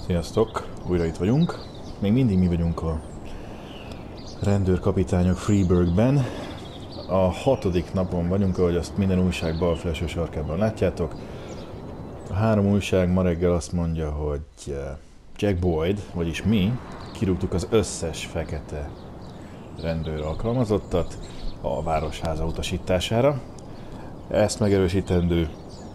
Sziasztok, újra itt vagyunk. Még mindig mi vagyunk a rendőrkapitányok Freeburgben. A 6. napon vagyunk, ahogy azt minden újság bal felső sarkában látjátok. A 3 újság ma reggel azt mondja, hogy Jack Boyd, vagyis mi, kirúgtuk az összes fekete rendőr alkalmazottat a városháza utasítására. Ezt megerősítendő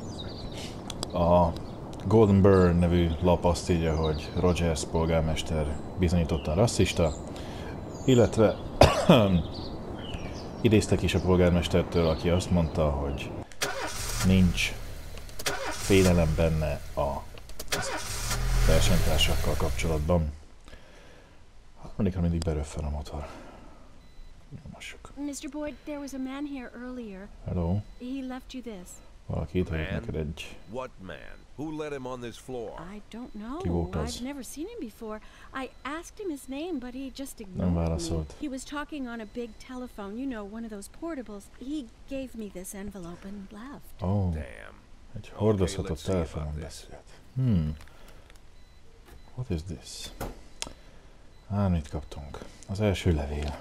a Golden Burn nevű lap azt írja, hogy Rogers polgármester bizonyítottan rasszista, illetve idéztek is a polgármestertől, aki azt mondta, hogy nincs félelem benne a versenytársakkal kapcsolatban. Mindig beröffel a motor. Nyomassuk. Mr. Boyd, there was a man here earlier. Hello. He left you this. Valaki itt hagyott neked egy... What man? Who let him on this floor? I don't know. Ki volt az? I've never seen him before. I asked him his name, but he just Nem ignored me. válaszolt. He was talking on a big telephone, you know, one of those portables. He gave me this envelope and left. Oh, Damn. egy hordozhatott let's see telefonon about this. beszélt. What is this? Mit kaptunk? Az első levél.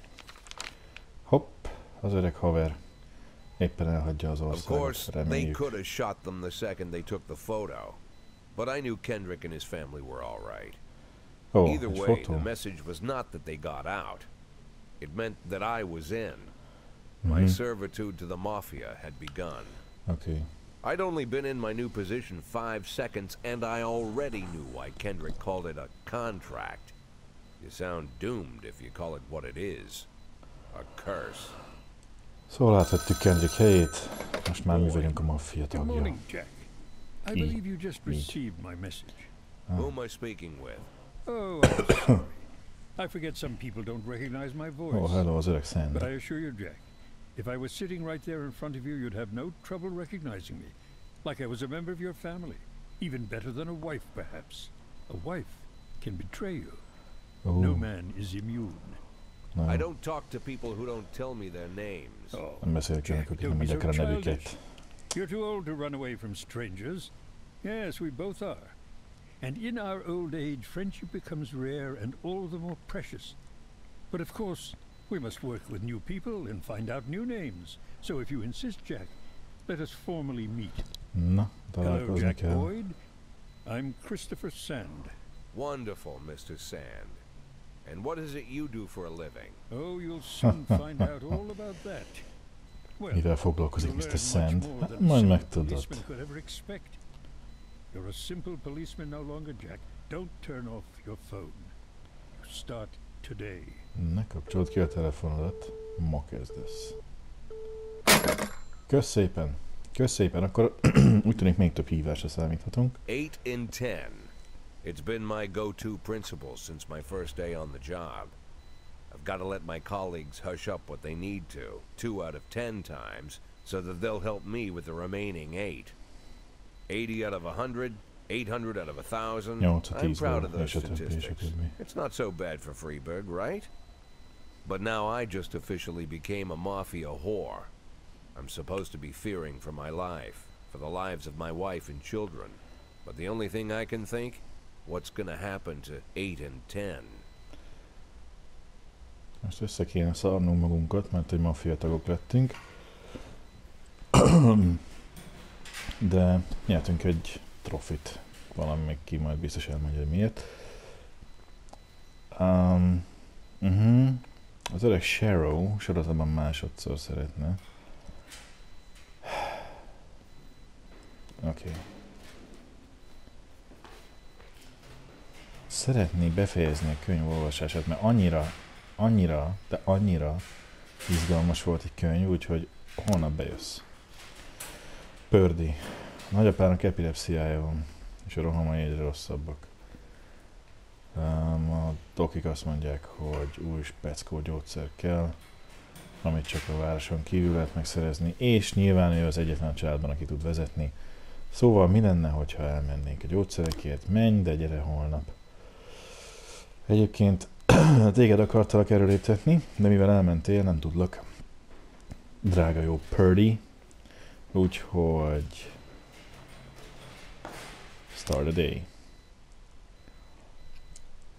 Hopp, az öreg haver éppen elhagyja az Of országot, course, they reméljük. could have shot them the second they took the photo. But I knew Kendrick and his family were all right. Ó, Either egy way, fotó. the message was not that they got out. It meant that I was in. My servitude to the Mafia had begun. Oké. I'd only been in my new position 5 seconds, and I already knew why Kendrick called it a contract. You sound doomed if you call it what it is. A curse. Szóval átvettük Kendrick helyét, most már mi vagyunk a maffia Good tagja. morning, Jack. I believe you just Meet. received my message. Who am I speaking with? Oh, I'm sorry. I forget some people don't recognize my voice. Ó, hello, az öreg But Sandy. I assure you, Jack, if I was sitting right there in front of you, you'd have no trouble recognizing me. Like I was a member of your family. Even better than a wife, perhaps. A wife can betray you. No Ó, man is immune. I nem, don't talk to people who don't tell me their names. Oh, nem beszélek Jack, önök, akik don't nem be so mondják el a childish. nevüket. You're too old to run away from strangers. Yes, we both are. And in our old age, friendship becomes rare and all the more precious. But of course, we must work with new people and find out new names. So if you insist, Jack, let us formally meet. Na, Hello, találkozni Jack kell. Boyd. I'm Christopher Sand. Wonderful, Mr. Sand. And what is it you do for a living? Oh, you'll soon find out all about that. Well, Mivel foglalkozik you'll Mr. learn much Sand? more Hát than a majd simple megtudod. policeman could ever expect. You're a simple policeman no longer, Jack. Don't turn off your phone. You start today. Ne kapcsold ki a telefonodat, ma kezdesz. Kösz szépen! Kösz szépen, akkor úgy tűnik még több hívásra számíthatunk. 8 in 10. It's been my go-to principle since my first day on the job. I've got to let my colleagues hush up what they need to, 2 out of 10 times, so that they'll help me with the remaining 8. 80 out of 100, 800 out of 1,000. 8 a I'm proud 10-ből, of those és a többi, és a statistics. többi. It's not so bad for Freeburg, right? But now I just officially became a mafia whore. I'm supposed to be fearing for my life, for the lives of my wife and children. But the only thing I can think, what's gonna happen to 8 and 10? Most össze kéne szarnunk magunkat, mert egy maffia tagok lettünk. De nyertünk egy trofit. Valami még ki majd biztos elmondja, hogy miért. Az öreg Sharrow sorozatban másodszor szeretne. Oké. Szeretnék befejezni a könyv olvasását, mert annyira izgalmas volt egy könyv, úgyhogy holnap bejössz. Pördi. Nagyapának epilepsziája van, és a rohamai egyre rosszabbak. A dokik azt mondják, hogy új speckó gyógyszer kell, amit csak a városon kívül lehet megszerezni, és nyilván ő az egyetlen a családban, aki tud vezetni. Szóval mi lenne, hogyha elmennénk a gyógyszerekért? Menj, de gyere holnap. Egyébként téged akartalak erről léptetni, de mivel elmentél, nem tudlak. Drága jó Purdy. Úgyhogy... Start the day.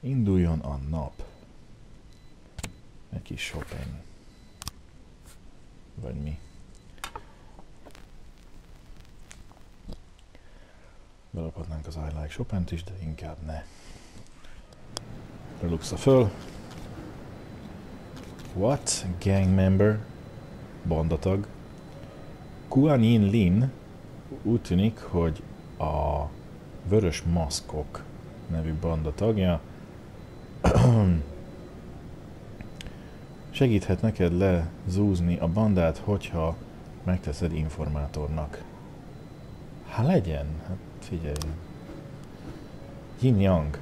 Induljon a nap. Egy kis shopping. Vagy mi? Belaphatnánk az I Like Chopin-t is, de inkább ne. Reluxa föl. What? Gang member? Bandatag. Kuan Yin Lin úgy tűnik, hogy a Vörös Maszkok nevű banda tagja. Segíthet neked lezúzni a bandát, hogyha megteszed informátornak. Hát legyen, hát figyelj. Yin Yang.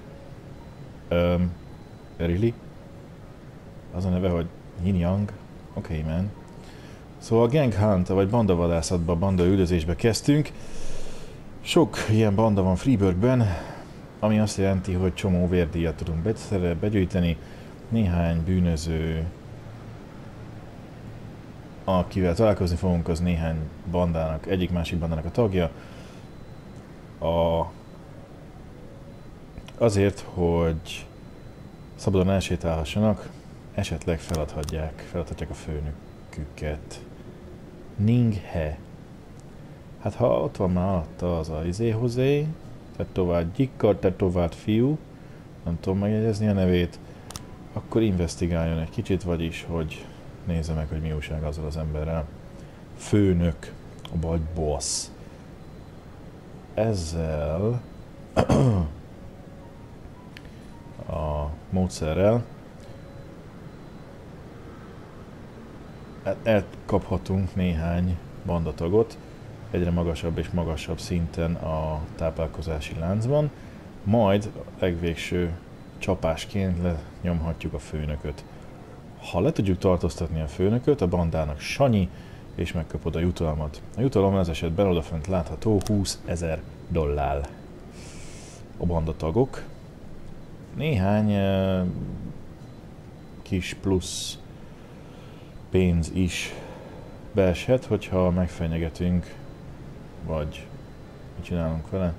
Really? Az a neve, hogy Yin Yang? Oké, man. Szóval a Gang Hunt, vagy bandavadászatba, banda üldözésbe kezdtünk. Sok ilyen banda van Freeburgben, ami azt jelenti, hogy csomó vérdíjat tudunk begyűjteni. Néhány bűnöző, akivel találkozni fogunk, az néhány bandának, egyik-másik bandának a tagja. Azért, hogy szabadon elsétálhassanak, esetleg feladhatják a főnöküket. Ning He. Hát ha ott van már alatta az a izéhozé, tetovált gyikar, tetovált fiú, nem tudom megjegyezni a nevét, akkor investigáljon egy kicsit, vagyis, hogy nézze meg, hogy mi újság azzal az emberrel. Főnök, vagy boss. Ezzel a módszerrel elkaphatunk néhány bandatagot egyre magasabb és magasabb szinten a táplálkozási láncban, majd legvégső csapásként lenyomhatjuk a főnököt. Ha le tudjuk tartóztatni a főnököt, a bandának Sanyi, és megkapod a jutalmat. A jutalom ez esetben odafönt látható $20,000. A bandatagok. Néhány kis plusz pénz is beeshet, hogyha megfenyegetünk, vagy mit csinálunk vele.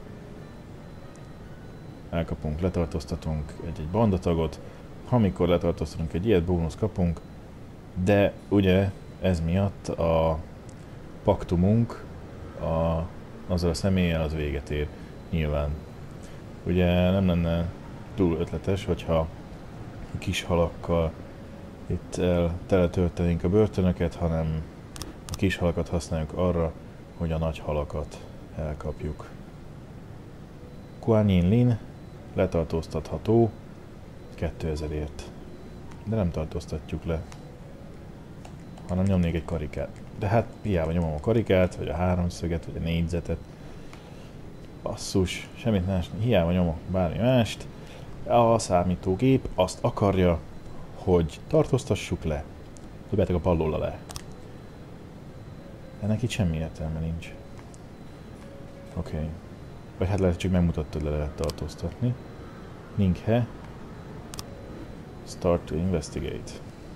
Elkapunk, letartóztatunk egy bandatagot, amikor letartóztatunk egy ilyet, bónusz kapunk, de ugye ez miatt a paktumunk azzal a személlyel az véget ér, nyilván. Ugye nem lenne túl ötletes, hogyha a kis halakkal itt teletöltenénk a börtönöket, hanem a kis halakat használjuk arra, hogy a nagy halakat elkapjuk. Kuan Yin Lin letartóztatható 2000-ért. De nem tartóztatjuk le, hanem nyomnék egy karikát. De hát hiába nyomom a karikát, vagy a háromszöget, vagy a négyzetet. Basszus, semmit más, hiába nyomok bármi mást. A számítógép azt akarja, hogy tartóztassuk le. Dobjátok a pallóra le. Ennek itt semmi értelme nincs. Oké. Vagy hát lehet, csak megmutattad, le lehet tartóztatni. Ning He. Start to investigate.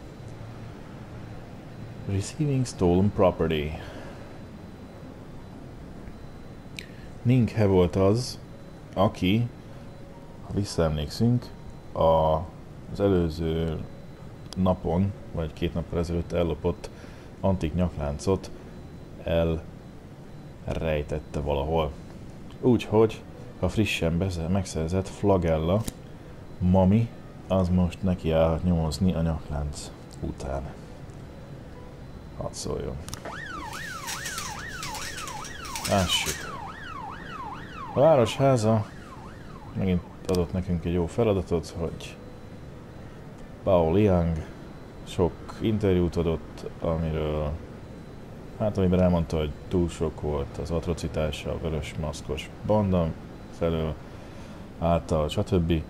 Receiving stolen property. Ning He volt az, aki, ha visszaemlékszünk, az előző napon, vagy 2 nappal ezelőtt ellopott antik nyakláncot elrejtette valahol. Úgyhogy a frissen megszerzett Flagella mami az most neki állhat nyomozni a nyaklánc után. Hadd szóljon. Lássuk. A városháza megint adott nekünk egy jó feladatot, hogy Bao Liang sok interjút adott, amiben elmondta, hogy túl sok volt az atrocitása a vörös maszkos banda felől, által, stb.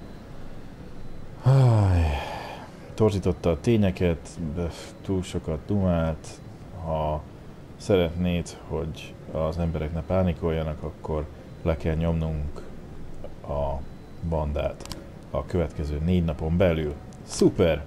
Torzította a tényeket, túl sokat dumált. Ha szeretnéd, hogy az emberek ne pánikoljanak, akkor le kell nyomnunk a bandát a következő 4 napon belül. Szuper!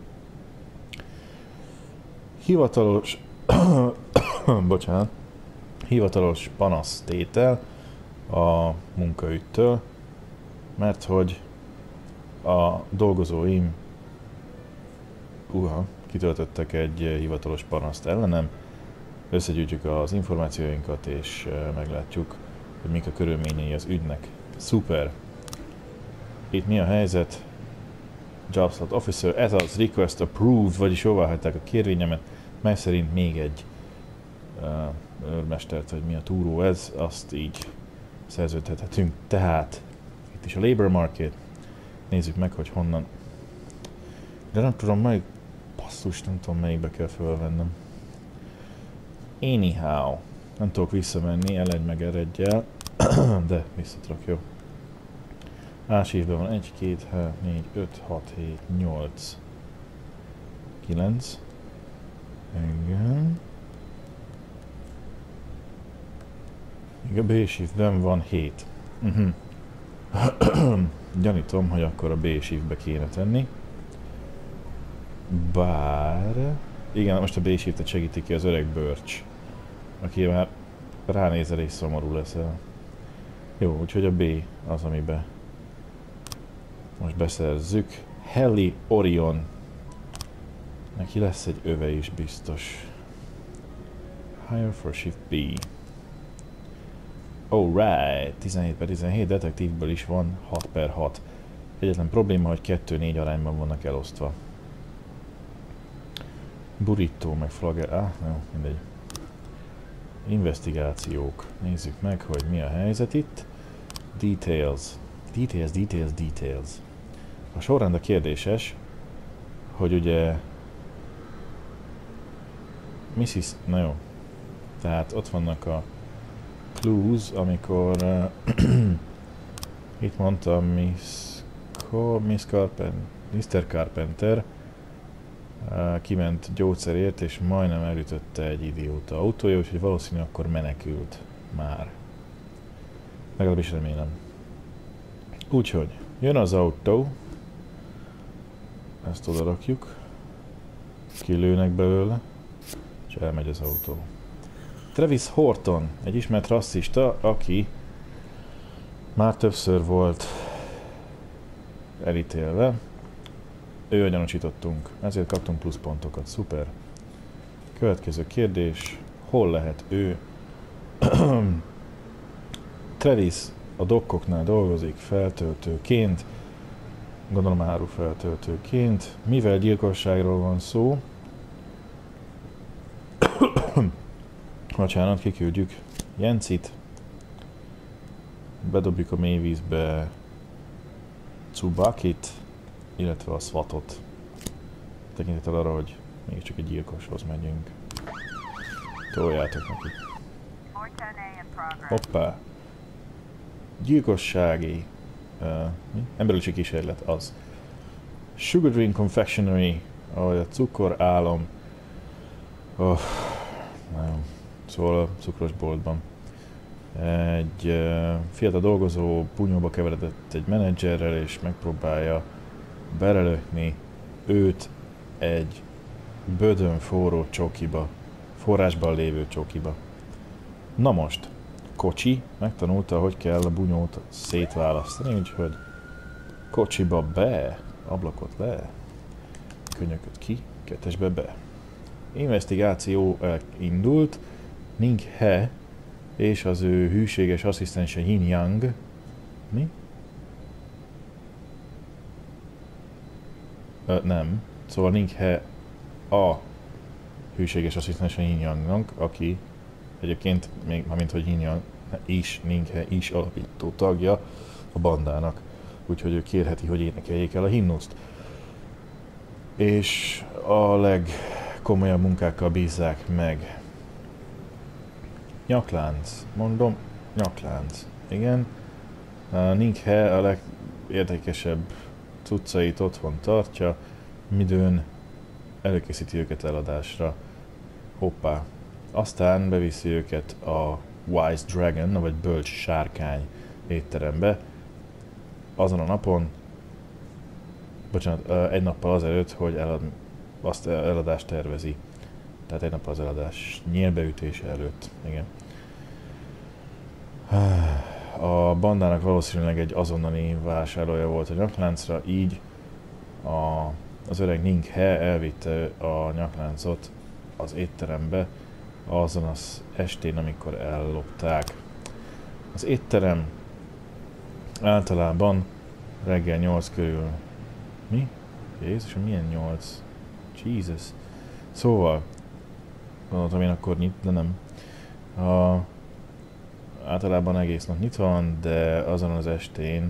Hivatalos bocsánat, hivatalos panasztétel a munkaügytől, mert hogy A dolgozóim kitöltöttek egy hivatalos panaszt ellenem, összegyűjtjük az információinkat és meglátjuk, hogy mik a körülményei az ügynek. Szuper! Itt mi a helyzet? Jobslot Officer, ez az Request Approved, vagyis jóváhagyták a kérvényemet, mely szerint még egy őrmestert, vagy mi a túró ez, azt így szerződhetünk. Tehát itt is a Labor Market. Nézzük meg, hogy honnan. De nem tudom, melyik basszus, nem tudom, melyikbe kell fölvennem. Anyhow. Nem tudok visszamenni, eledj meg eredjel, de visszatrak, jó. Ásívben van 1, 2, 3, 4, 5, 6, 7, 8, 9. Igen. A B-shiftben van 7. Gyanítom, hogy akkor a B-shiftbe kéne tenni. Bár... Igen, most a B-shiftet segíti ki az öreg Birch, aki már ránézel és szomorú leszel. Jó, úgyhogy a B az, amiben most beszerzzük. Helly Orion. Neki lesz egy öve is biztos. Hire for Shift B. Alright, 17/17, detektívből is van 6/6. Egyetlen probléma, hogy 2-4 arányban vannak elosztva. Burrito meg flagger... jó, mindegy. Investigációk. Nézzük meg, hogy mi a helyzet itt. Details. Details. A sorrend a kérdéses, hogy ugye... Mrs. Na jó. Tehát ott vannak a clues, amikor itt mondta Mr. Carpenter kiment gyógyszerért, és majdnem elütötte egy idióta autója, úgyhogy valószínű akkor menekült már. Legalábbis remélem. Úgyhogy jön az autó, ezt oda rakjuk, kilőnek belőle, és elmegy az autó. Travis Horton, egy ismert rasszista, aki már többször volt elítélve. Ő gyanúsítottunk, ezért kaptunk pluszpontokat. Szuper. Következő kérdés. Hol lehet ő? Travis a dokkoknál dolgozik feltöltőként. Gondolom árufeltöltőként. Mivel gyilkosságról van szó? Bocsánat, kiküldjük Jencit. Bedobjuk a mélyvízbe Tsubakit, illetve a SWAT-ot. Tekintettel arra, hogy mégiscsak egy gyilkoshoz megyünk. Toljátok neki. Hoppá! Gyilkossági... emberölési kísérlet az. Sugar Dream Confectionery, ahogy a cukorálom. Nagyon. Szóval a cukrosboltban. Egy fiatal dolgozó punyóba keveredett egy menedzserrel, és megpróbálja belelökni őt egy bödön forró csokiba, forrásban lévő csokiba. Na most, kocsi megtanulta, hogy kell a bunyót szétválasztani, úgyhogy kocsiba be, ablakot le, könyököt ki, kettesbe be. Investigáció elindult, Ning He és az ő hűséges asszisztense Yin Yang. Mi? Nem. Szóval Ning He a hűséges asszisztense Yin Yangnak, aki egyébként még, mint hogy Yin Yang is, Ning He is alapító tagja a bandának. Úgyhogy ő kérheti, hogy énekeljék el a himnuszt. És a legkomolyabb munkákkal bízzák meg. Nyaklánc, mondom, nyaklánc, igen. Ning He a legérdekesebb cuccait otthon tartja, midőn előkészíti őket eladásra. Hoppá. Aztán beviszi őket a Wise Dragon, vagy Bölcs Sárkány étterembe. Azon a napon, bocsánat, egy nappal azelőtt, hogy azt eladást tervezi. Tehát egy nappal az eladás nyílbeütése előtt. Igen. A bandának valószínűleg egy azonnali vásárlója volt a nyakláncra, így az öreg Ning He elvitte a nyakláncot az étterembe azon az estén, amikor ellopták. Az étterem általában reggel 8 körül... Mi? Jézusom, milyen 8? Jesus. Szóval, gondoltam én akkor nyit, de nem. Általában egész nap nyitva van, de azon az estén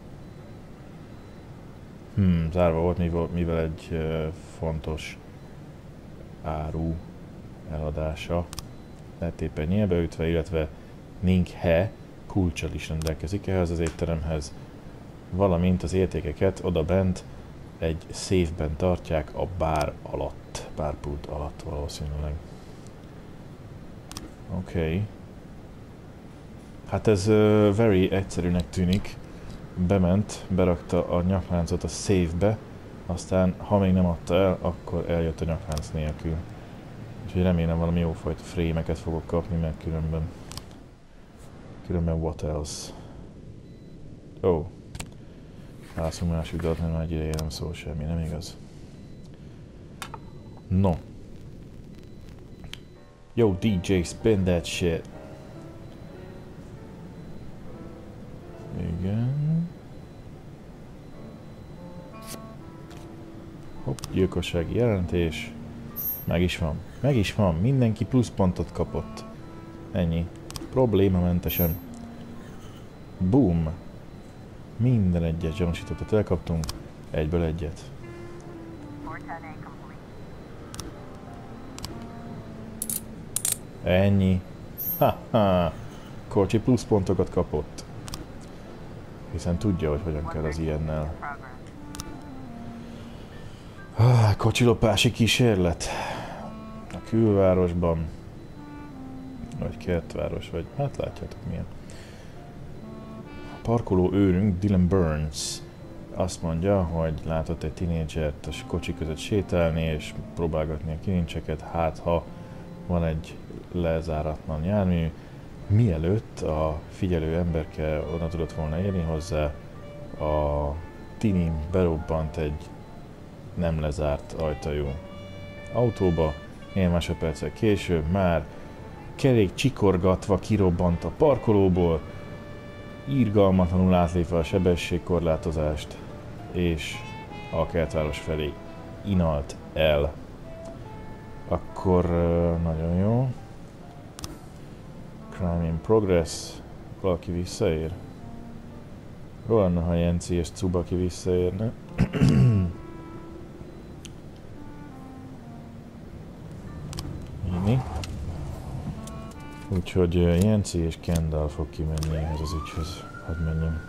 zárva volt, mivel egy fontos áru eladása lett éppen nyílbeütve, illetve Ning He kulccsal is rendelkezik ehhez az étteremhez, valamint az értékeket oda bent egy széfben tartják a bár alatt, bárpult alatt valószínűleg. Oké. Hát ez very egyszerűnek tűnik. Bement, berakta a nyakláncot a széfbe, aztán ha még nem adta el, akkor eljött a nyaklánc nélkül. Úgyhogy remélem valami jófajta frémeket fogok kapni, mert különben what else? Oh. Lászunk más ügyet, mert már egy ideje nem szól semmi, nem igaz? No. Yo DJ, spin that shit. Igen. Hopp, gyilkossági jelentés. Meg is van. Mindenki pluszpontot kapott. Ennyi. Problémamentesen. Boom. Minden egyes gyanúsítottat elkaptunk. Egyből egyet. Ennyi. Ha-ha. Kocsi pluszpontokat kapott. Hiszen tudja, hogy hogyan kell az ilyennel. Kocsilopási kísérlet. A külvárosban. Vagy kertváros, vagy hát látjátok milyen. A parkoló őrünk Dylan Burns azt mondja, hogy látott egy tinédzsert a kocsi között sétálni és próbálgatni a kilincseket, hát ha van egy lezáratlan jármű. Mielőtt a figyelő emberke oda tudott volna érni hozzá, a tini berobbant egy nem lezárt ajtajú autóba. Néhány másodperccel később már kerék csikorgatva kirobbant a parkolóból, irgalmatlanul átlépve a sebességkorlátozást, és a kertváros felé inalt el. Akkor nagyon jó. Crime in progress. Valaki visszaér? Rohanna, ha Jenci és Tsubaki visszaérne. Imi. Úgyhogy Jenci és Kendall fog kimenni ehhez az ügyhöz. Hadd menjem.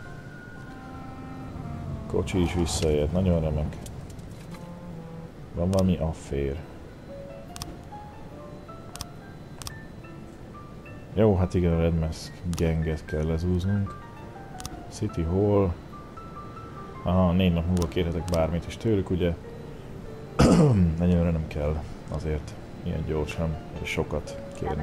Kocsi is visszaért, nagyon remek. Van valami affér. Jó, hát igen, a Red Mask ganget kell lezúznunk. City Hall. Aha, 4 nap múlva kérhetek bármit is tőlük, ugye? Egyelőre nem kell azért ilyen gyorsan és sokat kérni.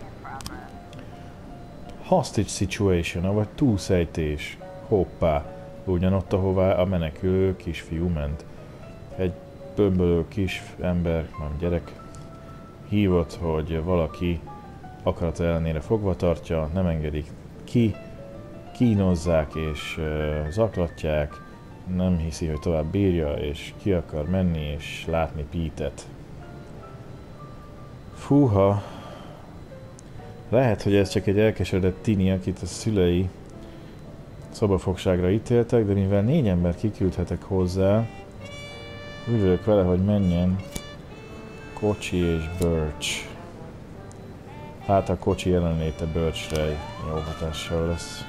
Hostage situation, avagy túlszejtés. Hoppá! Ugyanott, ahová a menekülő kisfiú ment. Egy bömbölő kis ember, nem gyerek, hívott, hogy valaki akarata ellenére fogva tartja, nem engedik ki, kínozzák és zaklatják, nem hiszi, hogy tovább bírja, és ki akar menni és látni Pete-et. Fúha! Lehet, hogy ez csak egy elkeseredett tini, akit a szülei szabadfogságra ítéltek, de mivel 4 embert kiküldhetek hozzá, úgy vagyok vele, hogy menjen Kocsi és Birch. Hát a kocsi jelenléte Birchre jó hatással lesz.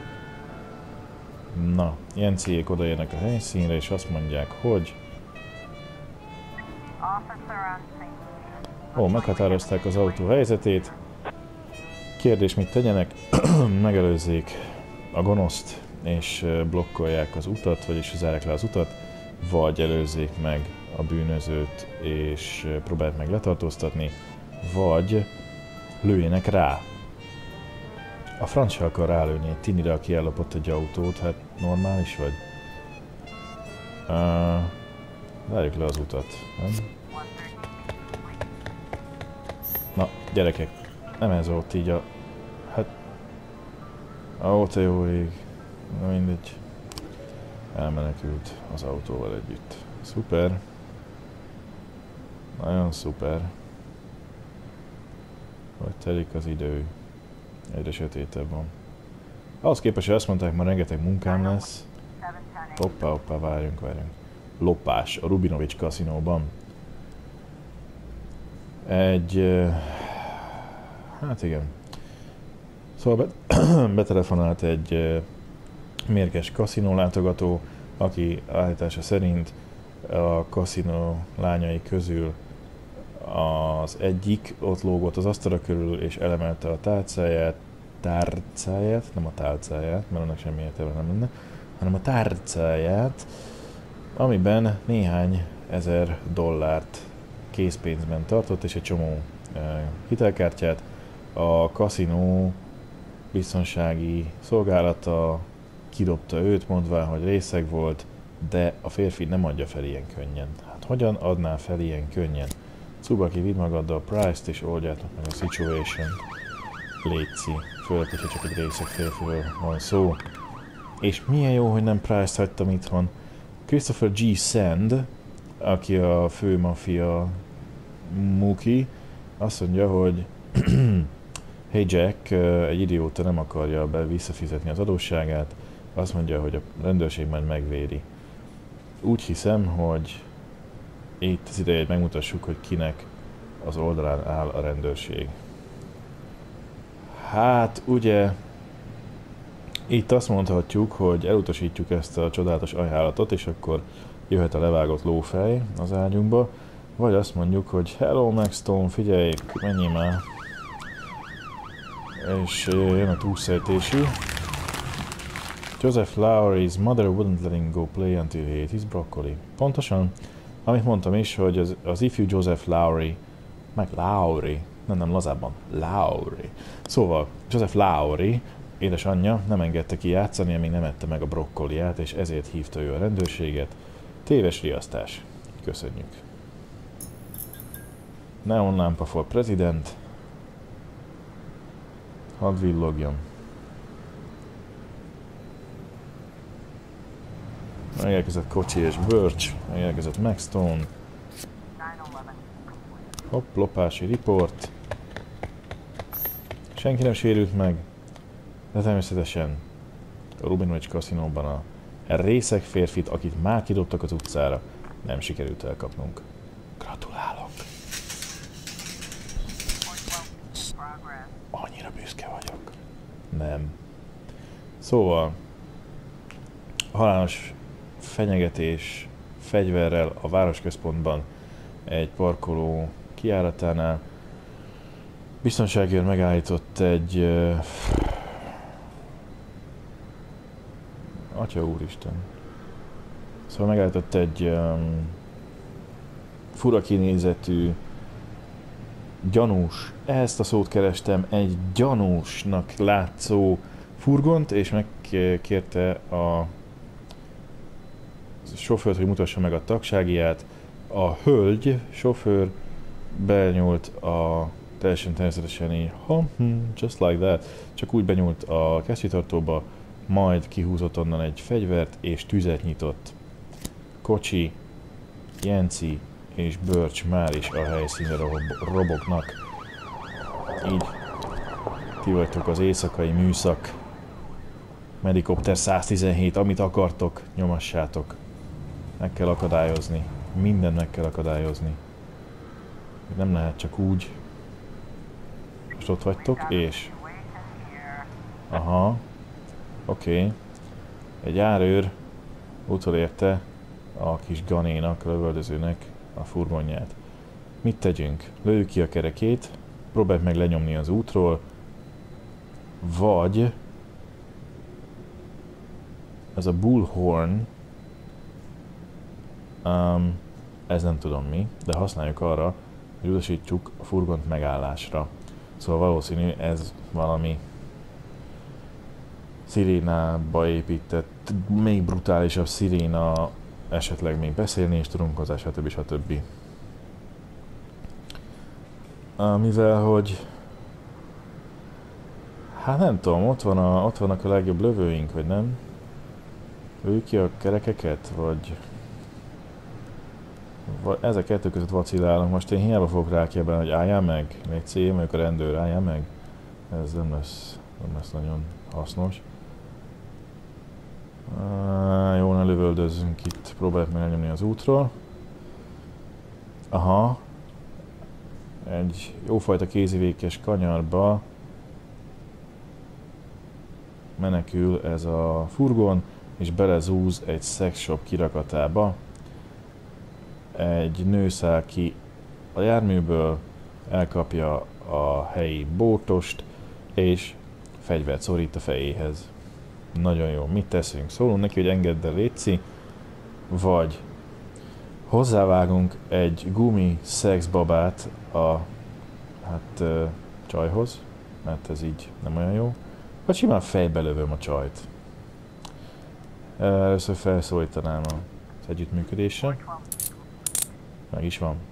Na, Jenciék odaérnek a helyszínre, és azt mondják, hogy... Ó, meghatározták az autó helyzetét. Kérdés, mit tegyenek? Megelőzzék a gonoszt, és blokkolják az utat, vagyis zárják le az utat, vagy előzzék meg a bűnözőt, és próbálják meg letartóztatni, vagy lőjenek rá. A franc se akar rálőni egy tinire, aki ellopott egy autót, hát normális vagy? Várjuk le az utat, nem? Na, gyerekek, nem ez volt így a... Hát... Ó, te jó ég. Na mindegy. Elmenekült az autóval együtt. Szuper. Nagyon szuper. Hogy telik az idő. Egyre sötétebb van. Ahhoz képest, hogy azt mondták, ma rengeteg munkám lesz. Hoppá, várjunk. Lopás a Rubinovics kaszinóban. Hát igen. Szóval betelefonált egy mérges kaszinó látogató, aki állítása szerint a kaszinó lányai közül az egyik ott lógott az asztalra körül és elemelte a tárcáját, nem a tálcáját, mert annak semmi értelme nem lenne, hanem a tárcáját, amiben néhány ezer dollárt készpénzben tartott, és egy csomó hitelkártyát. A kaszinó biztonsági szolgálata kidobta őt, mondván, hogy részeg volt, de a férfi nem adja fel ilyen könnyen. Hát hogyan adná fel ilyen könnyen? Tsubaki, vidd magaddal Price-t és oldjátok meg a situation-t. Létszi, főleg, hogyha csak egy részeg férfiről van szó. És milyen jó, hogy nem Price-t hagytam itthon. Christopher G. Sand, aki a fő maffia muki, azt mondja, hogy hey Jack, egy idióta nem akarja visszafizetni az adósságát, azt mondja, hogy a rendőrség majd megvéri. Úgy hiszem, hogy itt az ideje, hogy megmutassuk, hogy kinek az oldalán áll a rendőrség. Hát ugye itt azt mondhatjuk, hogy elutasítjuk ezt a csodálatos ajánlatot, és akkor jöhet a levágott lófej az ágyunkba, vagy azt mondjuk, hogy hello Max Stone, figyelj, menjél már. És jön a túlszejtésű. Joseph Lowry's mother wouldn't let him go play until he ate his broccoli. Pontosan, amit mondtam is, hogy az ifjú Joseph Lowry, meg Lowry, nem lazábban, Lowry. Szóval Joseph Lowry édesanyja nem engedte ki játszani, amíg nem ette meg a brokkoliát, és ezért hívta ő a rendőrséget. Téves riasztás. Köszönjük. Neon lámpa for president. Hadd villogjon. Megérkezett Kocsi és Birch, megérkezett Max Stone. Hopp, lopási report. Senki nem sérült meg, de természetesen a Rubinovics kaszinóban a részeg férfit, akit már kidobtak az utcára, nem sikerült elkapnunk. Gratulálok! Annyira büszke vagyok. Nem. Szóval, halálos fenyegetés fegyverrel a városközpontban egy parkoló kijáratánál. Biztonságért megállított egy... Atya úristen. Szóval megállított egy fura kinézetű, gyanús, ezt a szót kerestem, egy gyanúsnak látszó furgont, és megkérte a sofőrt, hogy mutassa meg a tagságiát. A hölgy, sofőr benyúlt a teljesen természetesen így, just like that, csak úgy benyúlt a kesztyűtartóba, majd kihúzott onnan egy fegyvert, és tüzet nyitott. Kocsi, Jenci és Birch már is a helyszínre robognak. Így ti vagytok az éjszakai műszak. Medikopter 117, amit akartok, nyomassátok. Meg kell akadályozni. Mindent meg kell akadályozni. Nem lehet csak úgy. Most ott vagytok, és... Aha. Oké. Egy járőr utolérte a kis ganénak, lövöldözőnek a furgonját. Mit tegyünk? Lőjük ki a kerekét, próbáljuk meg lenyomni az útról, vagy ez a bullhorn, ez nem tudom mi, de használjuk arra, hogy utasítsuk a furgont megállásra. Szóval valószínű ez valami szirénába épített, még brutálisabb sziréna, esetleg még beszélni is tudunk hozzá, stb. Mivel, hogy hát nem tudom, ott vannak a legjobb lövőink, vagy nem? Lőjük ki a kerekeket, vagy ezek kettő között vacillálunk. Most én hiába fogok rákiabálni, hogy álljál meg, még cím, mondjuk a rendőr, álljál meg. Ez nem lesz nagyon hasznos. Jó, ne lövöldözzünk itt, próbáljuk meg elnyomni az útról. Aha. Egy jófajta kézivékes kanyarba menekül ez a furgon, és belezúz egy szexshop kirakatába. Egy nő száll ki a járműből, elkapja a helyi bótost, és fegyvert szorít a fejéhez. Nagyon jó. Mit teszünk? Szólunk neki, hogy engedd el, létszi, vagy hozzávágunk egy gumi szexbabát a csajhoz, mert ez így nem olyan jó, vagy simán fejbe lövöm a csajt. Először felszólítanám az együttműködésre. Meg is van.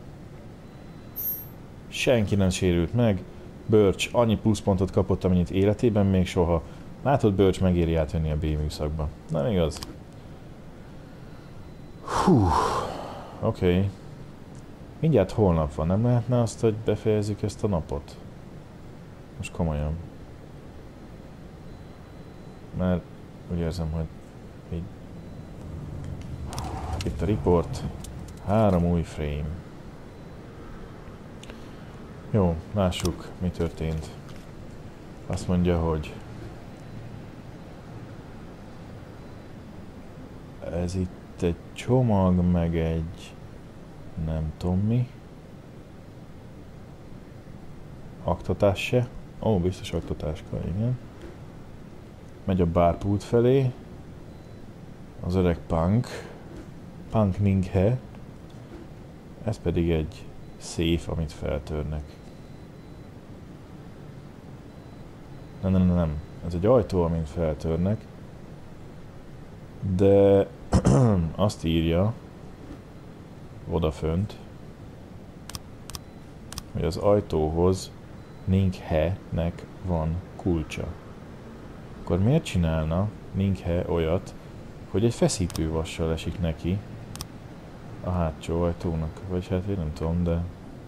Senki nem sérült meg. Birch annyi pluszpontot kapott, amennyit életében még soha. Látod, Birch megéri átvenni a B-műszakba. Nem igaz? Hú. Oké. Mindjárt holnap van. Nem lehetne azt, hogy befejezzük ezt a napot? Most komolyan. Mert úgy érzem, hogy így. Itt a report. 3 új frame. Jó, lássuk, mi történt. Azt mondja, hogy ez itt egy csomag, meg egy nem tudom mi. Aktatás se. Ó, biztos aktatáska, igen. Megy a bárpult felé. Az öreg Punk Ninghe. Ez pedig egy széf, amit feltörnek. Nem. Ez egy ajtó, amit feltörnek. De azt írja odafönt, hogy az ajtóhoz Ninghe-nek van kulcsa. Akkor miért csinálna Ninghe olyat, hogy egy feszítővassal esik neki a hátsó ajtónak? Vagy hát én nem tudom, de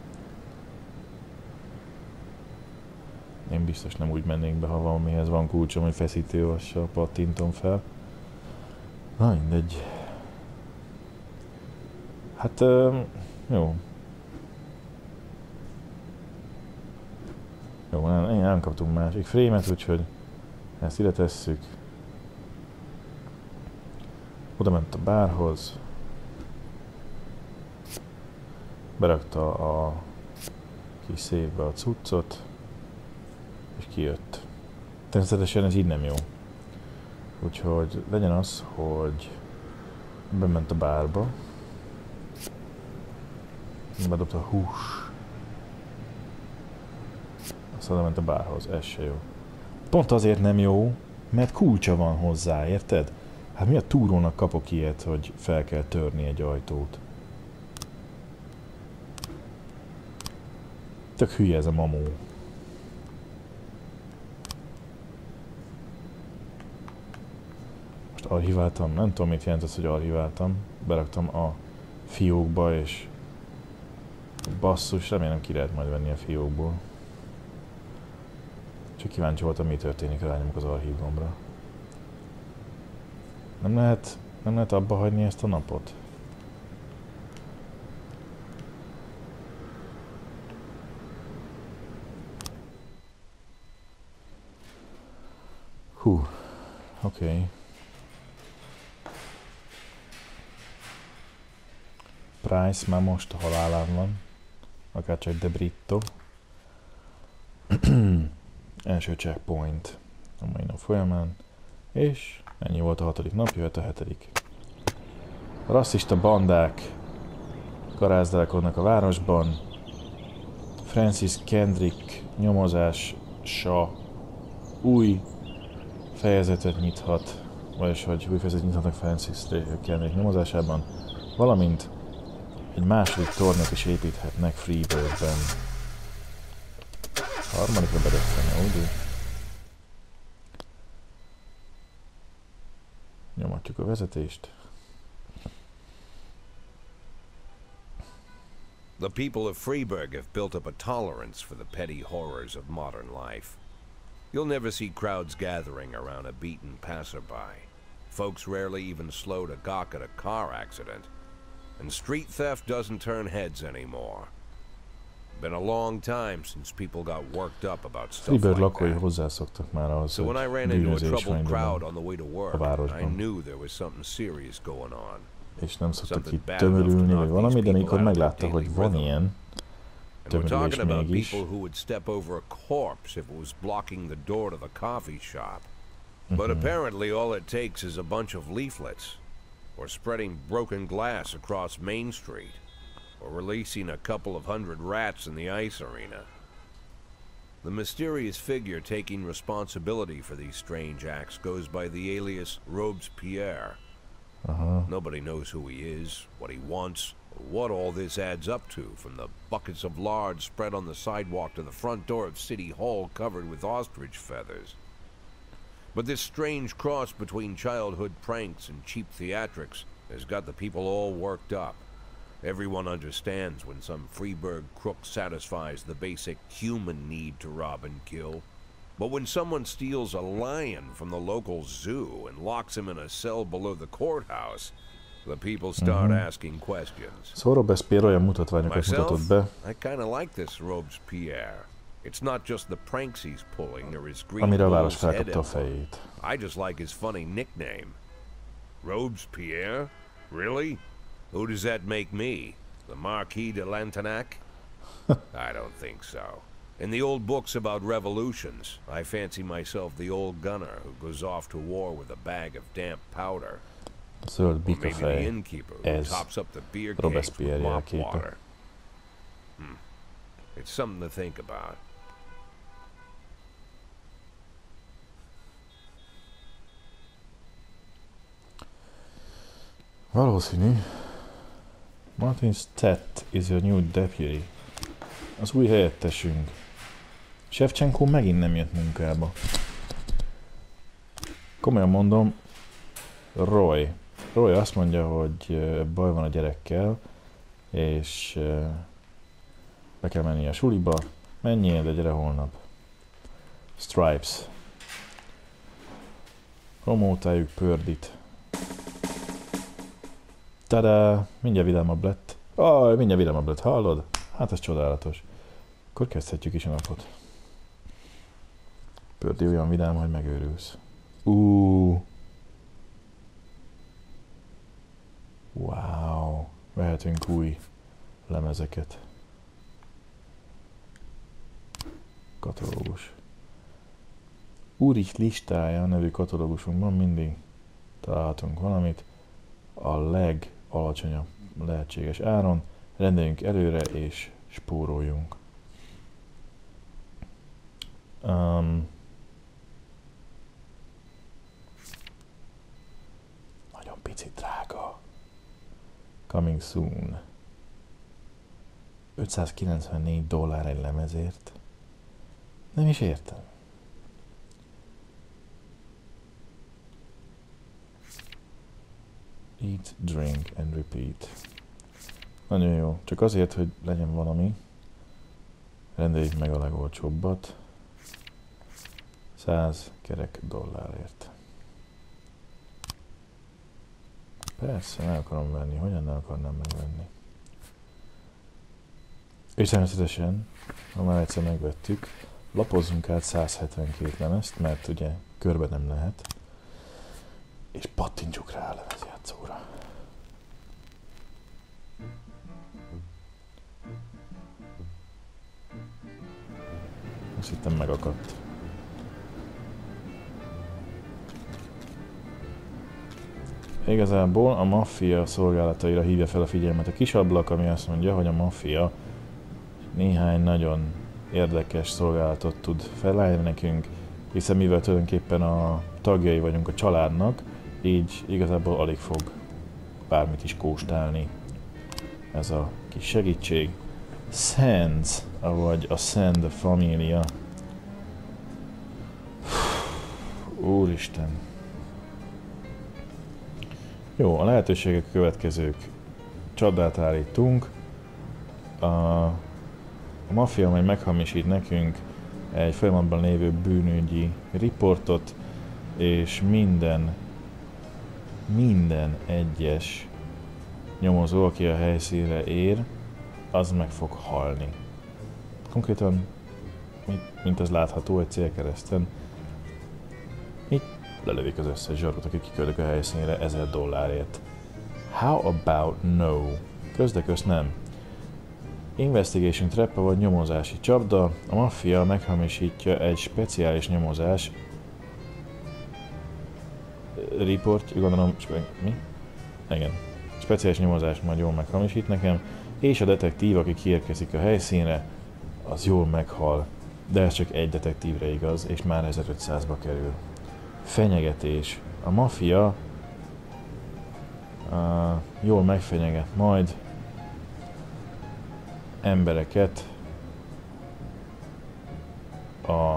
én biztos nem úgy mennék be, ha valamihez van kulcsom, hogy feszítővassal pattintom fel. Na mindegy. Hát jó. Jó, nem kaptunk másik frame-et, úgyhogy ezt ide tesszük. Oda ment a bárhoz. Berakta a kis széfbe a cuccot, és kijött. Természetesen ez így nem jó. Úgyhogy legyen az, hogy bement a bárba. Bedobta a hús. Aztán ment a bárhoz, ez se jó. Pont azért nem jó, mert kulcsa van hozzá, érted? Hát mi a túrónak kapok ilyet, hogy fel kell törni egy ajtót? Tök hülye ez a mamó. Most archiváltam, nem tudom mit jelent az, hogy archiváltam. Beraktam a fiókba, és basszus, remélem ki lehet majd venni a fiókból. Csak kíváncsi voltam, mi történik, rányomok az archív gombra. Nem lehet abba hagyni ezt a napot? Hú, oké. Price már most halálán van. Akárcsak De Britto. Első checkpoint a mai nap folyamán. És ennyi volt a 6. nap, jöhet a 7. Rasszista bandák garázdálkodnak a városban. Francis Kendrick nyomozása új fejezetet nyithat, vagyis hogy új fejezetet nyithatnak Francis Drake nyomozásában, valamint egy második tornyot is építhetnek Freeburgben. Harmadikra bedöffene, úgy? Nyomatjuk a vezetést. The people of Freeburg have built up a tolerance for the petty horrors of modern life. You'll never see crowds gathering around a beaten passerby. Folks rarely even slow to gawk at a car accident. And street theft doesn't turn heads anymore. Been a long time since people got worked up about stuff Freeburg like lakói that. hozzászoktak már ahhoz, So when I hogy ran into a bűnözés troubled van crowd on the way to a work, I városban. knew there was something serious going on. És nem szoktak Something itt bad tömörülni, enough to vagy knock valami, these de mikor people out of meglátta, their hogy daily van rhythm. ilyen And we're tömörülés talking about mégis, people who would step over a corpse if it was blocking the door to the coffee shop. But apparently all it takes is a bunch of leaflets, or spreading broken glass across Main Street, or releasing a couple of hundred rats in the ice arena. The mysterious figure taking responsibility for these strange acts goes by the alias Robespierre. Nobody knows who he is, what he wants, or what all this adds up to, from the buckets of lard spread on the sidewalk to the front door of City Hall covered with ostrich feathers. But this strange cross between childhood pranks and cheap theatrics has got the people all worked up. Everyone understands when some Freeburg crook satisfies the basic human need to rob and kill. But when someone steals a lion from the local zoo and locks him in a cell below the courthouse, the people start asking questions. Szóval Robespierre olyan mutatványokat mutatott Myself, be, I kind of like this Robespierre. It's not just the pranks he's pulling or his green amire a város bull's head felkapta a emblem. fejét. I just like his funny nickname. Robespierre? Really? Who does that make me? The Marquis de Lantenac? I don't think so. In the old books about revolutions, I fancy myself the old gunner who goes off to war with a bag of damp powder. Zöld Or maybe the bikafej, innkeeper who ez tops up the beer kegs Robespierre with mop jelképe. water. It's something to think about. Valószínű. Martin Stett is your new deputy. Az új helyettesünk. Shevchenko megint nem jött munkába. Komolyan mondom, Roy azt mondja, hogy baj van a gyerekkel, és be kell menni a suliba. Menjél, de gyere holnap. Stripes. Promótáljuk Pördit. Tada! Mindjárt vidámabb lett. Mindjárt vidámabb lett, hallod? Hát ez csodálatos. Akkor kezdhetjük is a napot. Pördi olyan vidám, hogy megőrülsz. Wow! Vehetünk új lemezeket. Katalógus. Úrich listája nevű katalógusunkban mindig találhatunk valamit a legalacsonyabb lehetséges áron. Rendeljünk előre és spóroljunk. Nagyon pici drága. Coming soon. $594 egy lemezért. Nem is értem. Eat, drink and repeat. Nagyon jó. Csak azért, hogy legyen valami. Rendeljük meg a legolcsóbbat. 100 kerek dollárért. Persze, meg akarom venni. Hogyan ne akarnám megvenni? És természetesen, ha már egyszer megvettük, lapozzunk át 172 lemezt, mert ugye körbe nem lehet. És pattintsuk rá a lemezjátszóra. Azt hittem megakadt. Igazából a maffia szolgálataira hívja fel a figyelmet a kis ablak, ami azt mondja, hogy a maffia néhány nagyon érdekes szolgálatot tud felállni nekünk, hiszen mivel tulajdonképpen a tagjai vagyunk a családnak, így igazából alig fog bármit is kóstálni ez a kis segítség. Sands, avagy a Sand família. Úristen. Jó, a lehetőségek a következők. Csapdát állítunk. A maffia majd meghamisít nekünk egy folyamatban lévő bűnügyi riportot, és minden egyes nyomozó, aki a helyszínre ér, az meg fog halni. Konkrétan, mint az látható egy célkereszten, így lelövik az összes zsargot, akik kiküldik a helyszínre $1000. How about no? Köz nem. Investigation trap vagy nyomozási csapda. A maffia meghamisítja egy speciális nyomozás report, gondolom, mi? Igen. Speciális nyomozást majd jól meghamisít nekem, és a detektív, aki kiérkezik a helyszínre, az jól meghal. De ez csak egy detektívre igaz, és már 1500-ba kerül. Fenyegetés. A maffia jól megfenyeget majd embereket a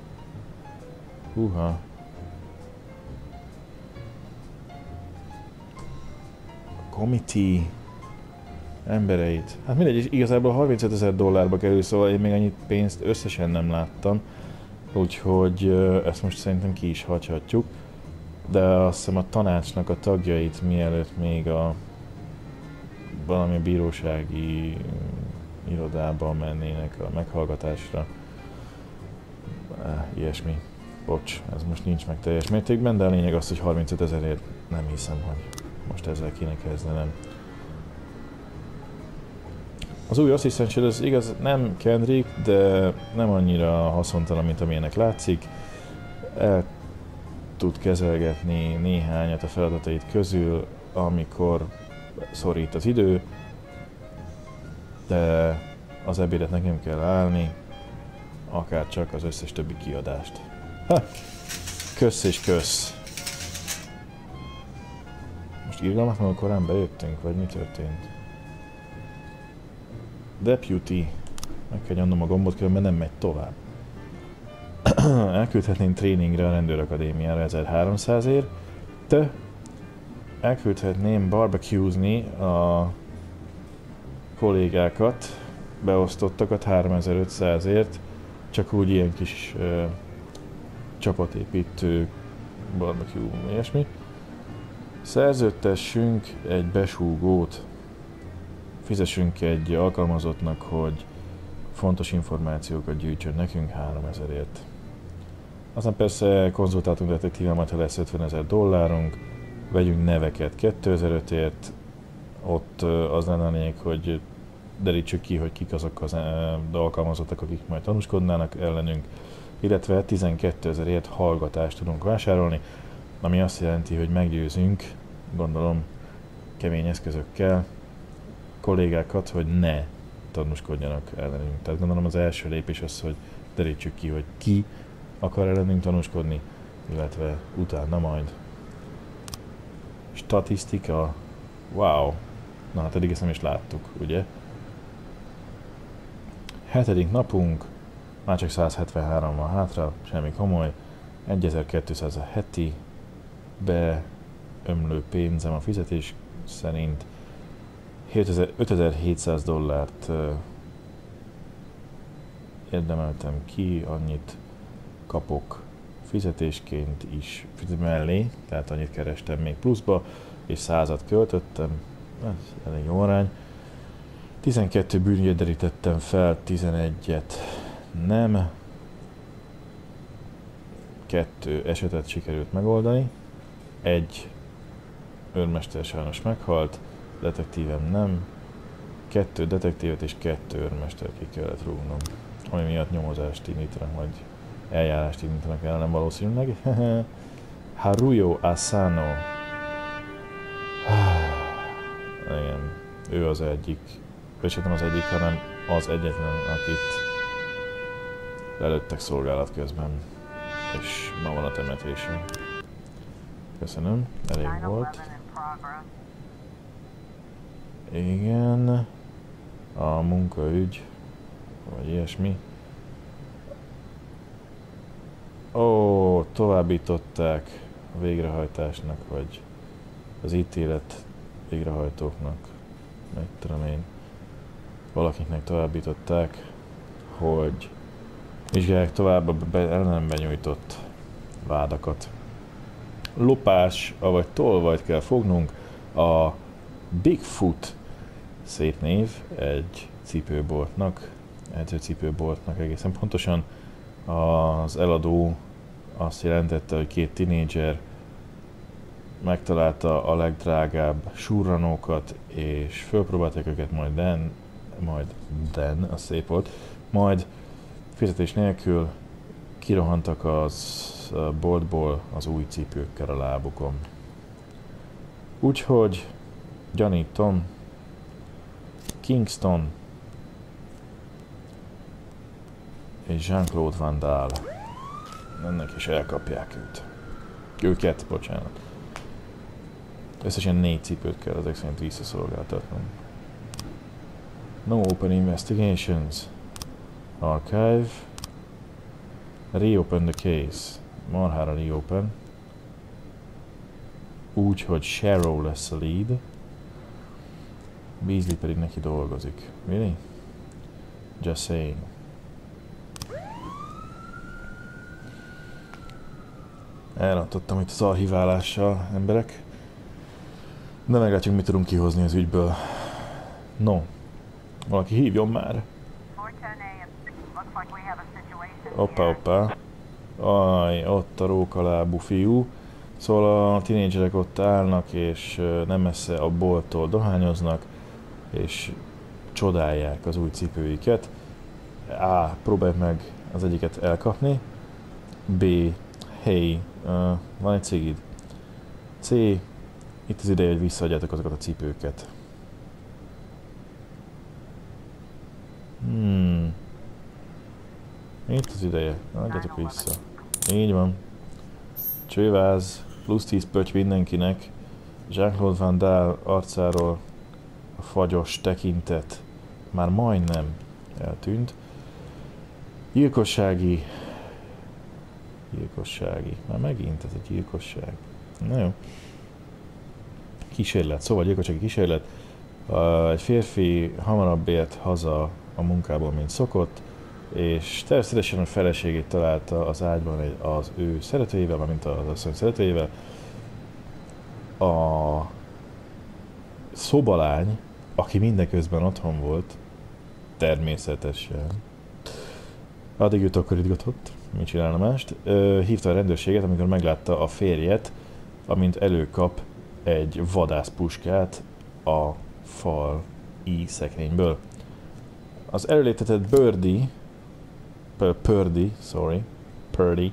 committee embereit. Hát mindegy, igazából $35,000 kerül, szóval én még annyit pénzt összesen nem láttam, úgyhogy ezt most szerintem ki is hagyhatjuk. De azt hiszem a tanácsnak a tagjait mielőtt még a valami bírósági irodába mennének a meghallgatásra. Ilyesmi. Bocs, ez most nincs meg teljes mértékben, de a lényeg az, hogy 35,000 nem hiszem, hogy most ezzel kéne kezdenem. Az új asszisztensed az igaz, nem Kendrick, de nem annyira haszontalan, mint amilyenek látszik. El tud kezelgetni néhányat a feladatait közül, amikor szorít az idő, de az ebédet nekem kell állni, akár csak az összes többi kiadást. Ha! Kösz és kösz! Most irgalmatlanul korán bejöttünk, vagy mi történt? Deputy. Meg kell nyomnom a gombot, különben nem megy tovább. Elküldhetnénk tréningre a rendőrakadémiára 1300-ért. Te elküldhetném barbecue-zni a kollégákat, beosztottakat 3500-ért, csak úgy ilyen kis csapatépítő barbecue, ilyesmi. Szerződtessünk egy besúgót, fizessünk egy alkalmazottnak, hogy fontos információkat gyűjtsön nekünk 3000-ért. Aztán persze konzultáltunk detektívvel, majd ha lesz $50,000, vegyünk neveket 2005-ért, ott az lenne a lényeg, hogy derítsük ki, hogy kik azok az alkalmazottak, akik majd tanúskodnának ellenünk, illetve 12,000-ért hallgatást tudunk vásárolni, ami azt jelenti, hogy meggyőzünk, gondolom kemény eszközökkel, kollégákat, hogy ne tanúskodjanak ellenünk. Tehát gondolom az első lépés az, hogy derítsük ki, hogy ki akar ellenünk tanúskodni, illetve utána majd. Statisztika. Wow. Na hát eddig ezt nem is láttuk, ugye? 7. napunk, már csak 173 van hátra, semmi komoly. 1200 a heti beömlő pénzem a fizetés szerint. $5700 érdemeltem ki, annyit kapok fizetésként is mellé, tehát annyit kerestem még pluszba, és 100-at költöttem, ez elég jó arány. 12 bűnügyet derítettem fel, 11-et nem. 2 esetet sikerült megoldani, 1 őrmester sajnos meghalt, detektívem nem, 2 detektívet és 2 őrmester ki kellett rúgnom, ami miatt nyomozást indítanak, majd eljárást indítanak ellen valószínűleg. Haruyo Asano. Igen, ő az egyik, vagy nem az egyik, hanem az egyetlen, akit lelőttek szolgálat közben. És ma van a temetésem. Köszönöm, elég volt. Igen. A munkaügy. Vagy ilyesmi. Ó, továbbították a végrehajtásnak, vagy az ítélet végrehajtóknak. Meg tudom én. Valakiknek továbbították, hogy vizsgálják tovább a ellenem benyújtott vádakat. Lopás, avagy tolvajt kell fognunk. A Bigfoot, szép név, egy cipőboltnak, edzőcipőboltnak egészen pontosan. Az eladó azt jelentette, hogy 2 tinédzser megtalálta a legdrágább surranókat, és fölpróbálták őket, majd Dan, az szép volt, majd fizetés nélkül kirohantak az boltból az új cipőkkel a lábukon. Úgyhogy gyanítom, Kingston és Jean-Claude Van Damme ennek is elkapják őket, bocsánat. Összesen 4 cipőt kell ezek szerint visszaszolgáltatnom. No open investigations. Archive. Reopen the case. Marhára reopen. Úgy, hogy Sharrow lesz a lead. Beasley pedig neki dolgozik. Really? Just saying. Elrontottam itt az archiválással, emberek. De meglátjuk, mit tudunk kihozni az ügyből. No. Valaki hívjon már. Hoppá. Aj, ott a rókalábú fiú. Szóval a tinédzserek ott állnak, és nem messze a bolttól dohányoznak, és csodálják az új cipőiket. A. Próbálj meg az egyiket elkapni. B. Hey, van egy cigid. C. Itt az ideje, hogy visszaadjátok azokat a cipőket. Itt az ideje. Adjátok vissza. Így van. Csőváz, plusz 10 pötty mindenkinek. Jean-Claude Van Damme arcáról a fagyos tekintet már majdnem eltűnt. Gyilkossági. Már megint ez a gyilkosság. Na jó. Kísérlet. Szóval gyilkossági kísérlet. Egy férfi hamarabb ért haza a munkából, mint szokott, és természetesen a feleségét találta az ágyban az ő szeretőjével, mint az asszony szeretőjével. A szobalány, aki mindeközben otthon volt, természetesen, addig őt akkor izgatott, mit csinálna mást, hívta a rendőrséget, amikor meglátta a férjet, amint előkap egy vadászpuskát a fali szekrényből. Az előléptetett Purdy,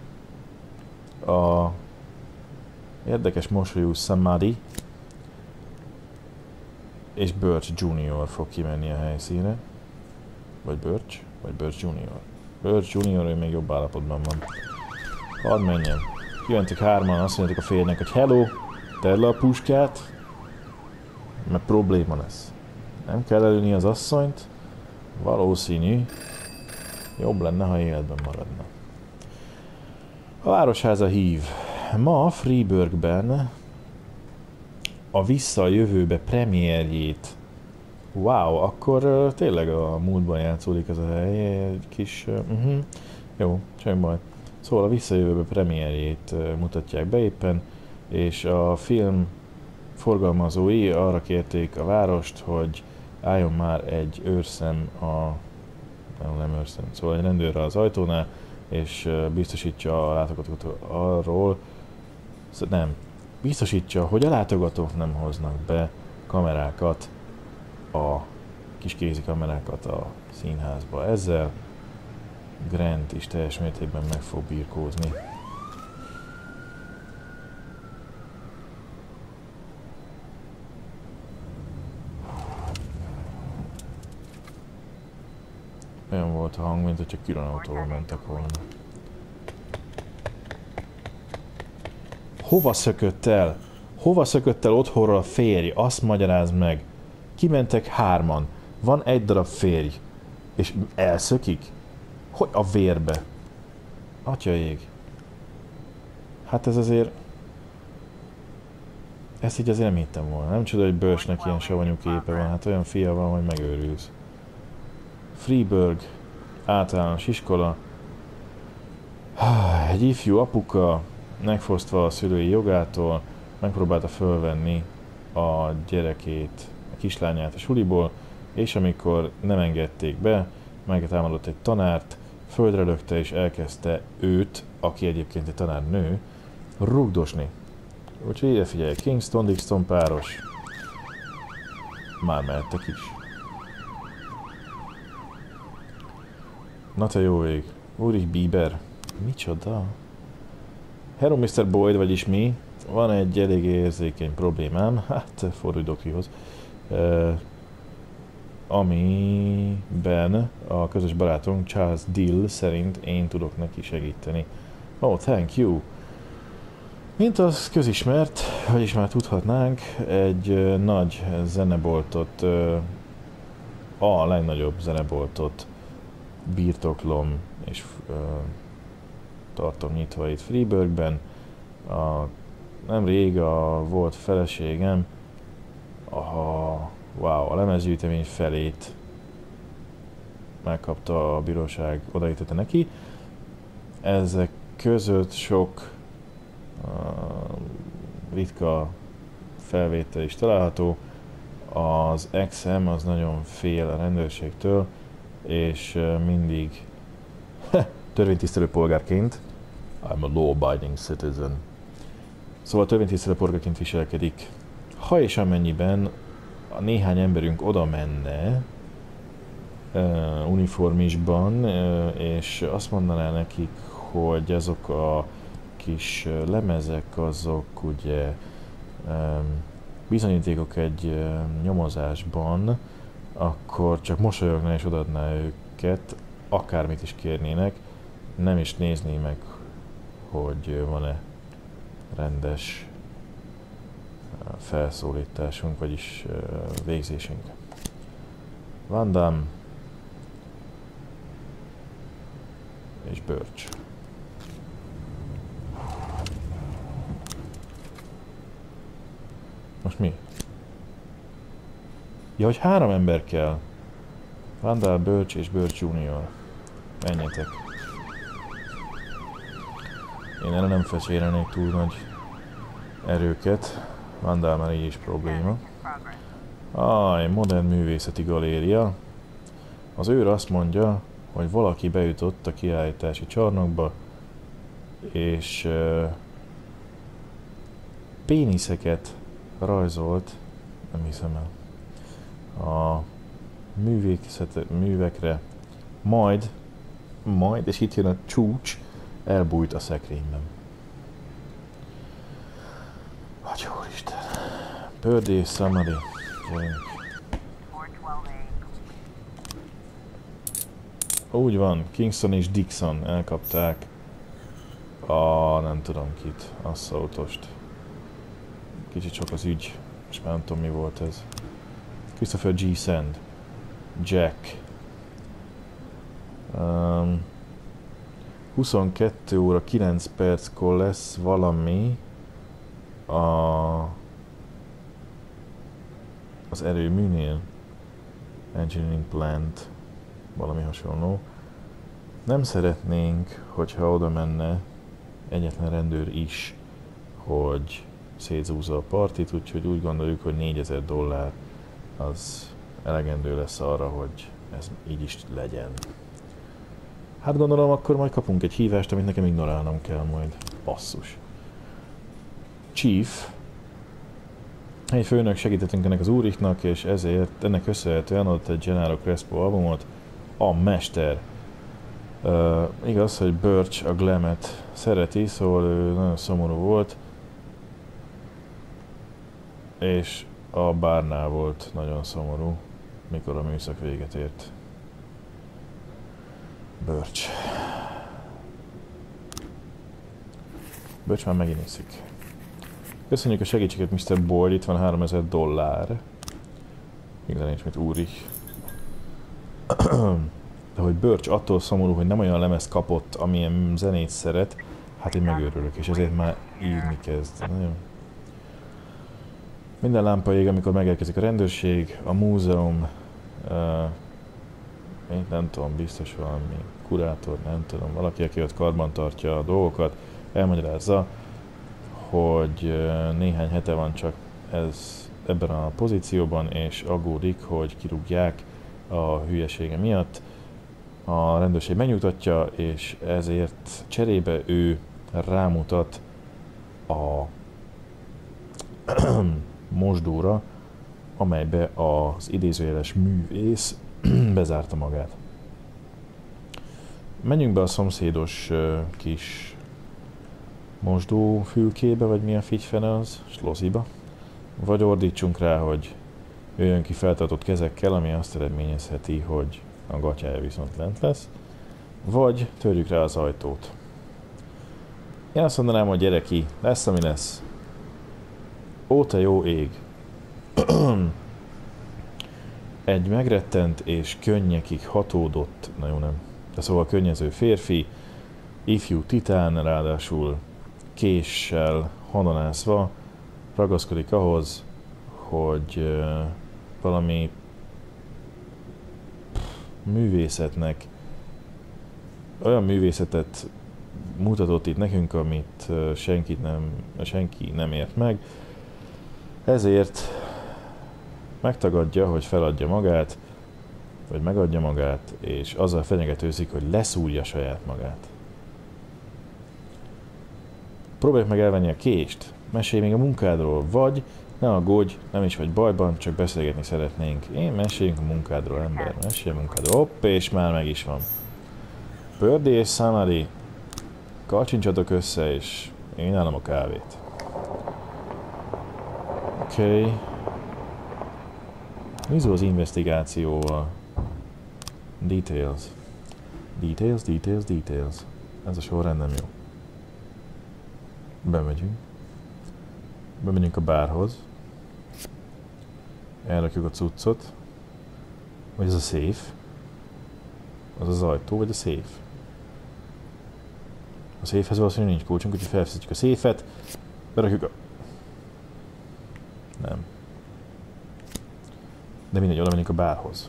a érdekes mosolyú Samadhi és Birch Jr. fog kimenni a helyszínre. Vagy Birch Jr. Birch Jr. ő még jobb állapotban van. Hadd menjen. Kimentek hárman, azt mondják a férjnek, hogy hello, tedd le a puskát, mert probléma lesz. Nem kell előni az asszonyt, valószínű, jobb lenne, ha életben maradna. A Városháza hív. Ma Freeburgben a Vissza a jövőbe premierjét. Wow, akkor tényleg a múltban játszódik ez a hely, egy kis... Jó, semmi baj. Szóval a Vissza a jövőbe premierjét mutatják be éppen, és a film forgalmazói arra kérték a várost, hogy álljon már egy őrszem nem őrszem, szóval egy rendőrre az ajtónál, és biztosítsa a látogatókat arról, biztosítsa, hogy a látogatók nem hoznak be kamerákat, a kis kézi kamerákat a színházba. Ezzel Grant is teljes mértékben meg fog birkózni. Olyan volt a hang, mint hogyha külön autóval mentek volna. Hova szökött el? Hova szökött el otthonról a férj? Azt magyarázd meg. Kimentek 3-an. Van egy darab férj. És elszökik? Hogy a vérbe? Atyaég. Hát ez azért... Ezt így azért nem hittem volna. Nem csoda, hogy Birchnek ilyen savanyú képe van. Hát olyan fia van, hogy megőrülsz. Freeburg. Általános iskola. Egy ifjú apuka, megfosztva a szülői jogától, megpróbálta fölvenni a gyerekét, a kislányát a suliból, és amikor nem engedték be, megtámadott egy tanárt, földre lökte és elkezdte őt, aki egyébként egy tanárnő, rugdosni. Úgyhogy ide figyelj, Kingston-Dixon páros. Már mehettek is. Na te jó ég. Ulrich Bieber. Micsoda? Hello Mr. Boyd, vagyis mi? Van egy elég érzékeny problémám, hát fordulj dokrihoz. Amiben a közös barátunk Charles Dill szerint én tudok neki segíteni. Oh, thank you! Mint az közismert, vagyis már tudhatnánk, egy nagy zeneboltot, a legnagyobb zeneboltot birtoklom és tartom nyitva itt Freeburgben. Nemrég volt feleségem a lemezgyűjtemény felét megkapta a bíróság, odaítette neki. Ezek között sok ritka felvétel is található. Az exem az nagyon fél a rendőrségtől, és mindig törvénytisztelő polgárként, I'm a law-abiding citizen. Szóval törvénytisztelő polgárként viselkedik. Ha és amennyiben a néhány emberünk oda menne uniformisban, és azt mondaná nekik, hogy azok a kis lemezek, azok ugye bizonyítékok egy nyomozásban, akkor csak mosolyogná és odaadná őket, akármit is kérnének, nem is nézné meg, hogy van-e rendes felszólításunk, vagyis végzésünk. Van Damme és Birch. Most mi? Ja, hogy 3 ember kell. Van Damme, Birch és Birch Junior. Menjetek. Én erre nem fecsérelnék túl nagy erőket. Van Damme már így is probléma. Modern művészeti galéria. Az őr azt mondja, hogy valaki bejutott a kiállítási csarnokba, és péniszeket rajzolt, nem hiszem el, a művekre, majd, és itt jön a csúcs, elbújt a szekrényben. Hogy úristen. Birdie és Summary. Úgy van, Kingston és Dixon elkapták nem tudom kit, Assautost. Kicsit sok az ügy, és már nem tudom mi volt ez. Christopher G. Sand. Jack. 22 óra 9 perckor lesz valami az erőműnél. Engineering plant. Valami hasonló. Nem szeretnénk, hogyha oda menne egyetlen rendőr is, hogy szétzúzza a partit, úgyhogy úgy gondoljuk, hogy $4000 az elegendő lesz arra, hogy ez így is legyen. Hát gondolom, akkor majd kapunk egy hívást, amit nekem ignorálnom kell majd. Basszus. Chief. Egy főnök segítettünk ennek az Ulrichnak, és ezért ennek köszönhetően adott egy Gennaro Crespo albumot. A mester. Igaz, hogy Birch a glamet szereti, szóval ő nagyon szomorú volt. És a bárnál volt nagyon szomorú, mikor a műszak véget ért. Birch már megint iszik. Köszönjük a segítséget, Mr. Boyd, itt van $3000. Igazán nincs mit Úrich. De hogy Birch attól szomorú, hogy nem olyan lemezt kapott, amilyen zenét szeret, hát én megőrülök, és ezért már írni kezd. Nagyon. Minden lámpa ég, amikor megérkezik a rendőrség, a múzeum, én nem tudom, biztos valami kurátor, nem tudom, valaki, aki ott karban tartja a dolgokat, elmagyarázza, hogy néhány hete van csak ez ebben a pozícióban, és aggódik, hogy kirúgják a hülyesége miatt. A rendőrség megnyugtatja, és ezért cserébe ő rámutat a mosdóra, amelybe az idézőjeles művész bezárta magát. Menjünk be a szomszédos kis mosdófülkébe, vagy milyen figyfene az, sloziba, vagy ordítsunk rá, hogy jöjjön ki feltartott kezekkel, ami azt eredményezheti, hogy a gatyája viszont lent lesz, vagy törjük rá az ajtót. Én azt mondanám, hogy gyere ki, lesz ami lesz. Ó, te jó ég! Egy megrettent és könnyekig hatódott, na jó nem, de szóval könnyező férfi, ifjú titán, ráadásul késsel hananászva ragaszkodik ahhoz, hogy valami művészetnek, olyan művészetet mutatott itt nekünk, amit senki nem ért meg, ezért megtagadja, hogy feladja magát, vagy megadja magát, és azzal fenyegetőzik, hogy leszúrja saját magát. Próbáljuk meg elvenni a kést, mesélj még a munkádról, vagy ne aggódj, nem is vagy bajban, csak beszélgetni szeretnénk. Én meséljünk a munkádról, ember, mesélj a munkádról. Hopp, és már meg is van. Pördi és Samari, kacsincsatok össze, és én állom a kávét. Oké. Nézzük az investigációval. Details. Details. Ez a sorrend nem jó. Bemegyünk a bárhoz. Elrakjuk a cuccot. Vagy ez a safe. Az az ajtó, vagy a safe. A safehez valószínűleg nincs kulcsunk, úgyhogy felfeszítjük a safe-et. Berakjuk a... Nem. De mindegy, oda menjünk a bárhoz.